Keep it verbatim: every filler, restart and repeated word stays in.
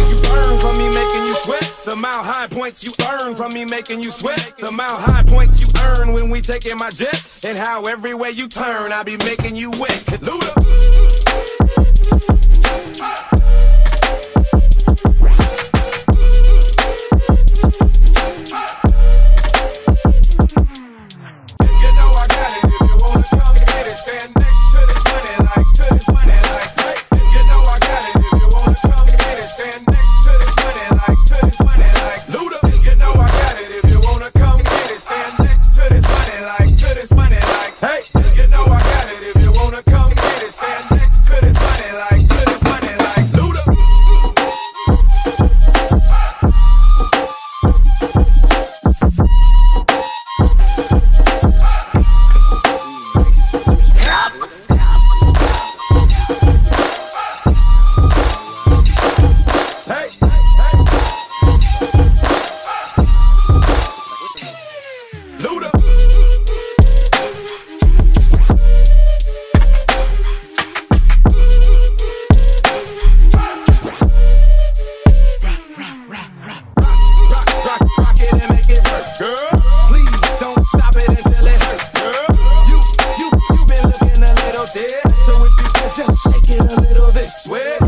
You burn from me making you sweat. The amount high points you earn from me making you sweat. The amount high points you earn when we taking my jet. And how everywhere you turn, I be making you wet. Luda. So if you could just shake it a little this way.